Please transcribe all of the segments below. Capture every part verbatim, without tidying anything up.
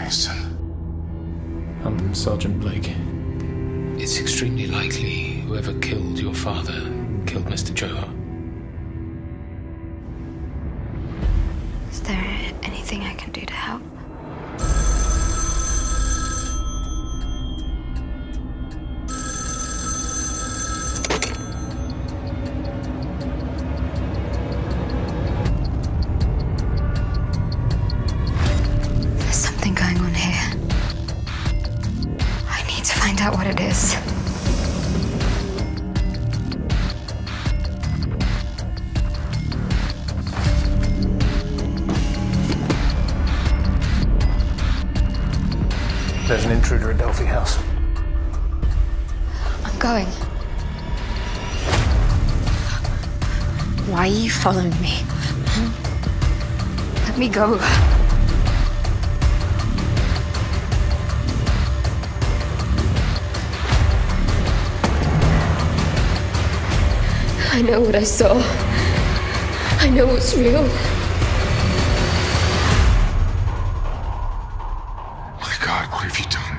son? I'm Sergeant Blake. It's extremely likely whoever killed your father killed Mister Johar. Is there anything I can do to help? There's something going on here. I need to find out what it is. There's an intruder at Delphi House. I'm going. Why are you following me? Let me go. I know what I saw. I know what's real. My God, what have you done?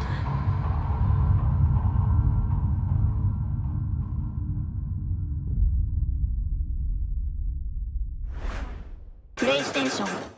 PlayStation